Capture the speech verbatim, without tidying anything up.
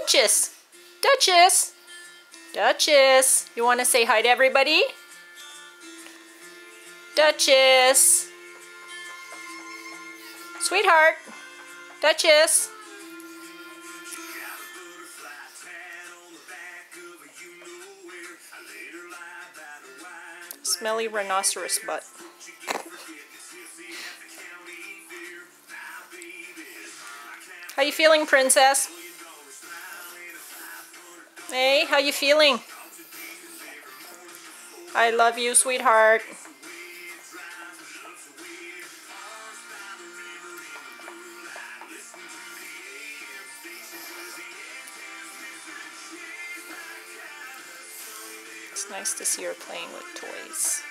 Duchess. Duchess. Duchess. You want to say hi to everybody? Duchess. Sweetheart. Duchess. Smelly rhinoceros butt. How you feeling, princess? Hey, how you feeling? I love you, sweetheart. It's nice to see her playing with toys.